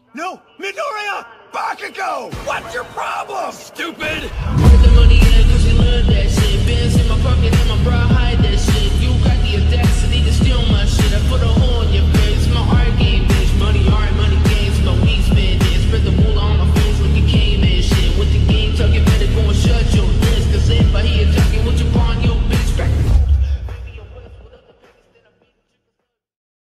No, midoriya! Bakugou! What's your problem, stupid? Put the money in, 'cause you learned that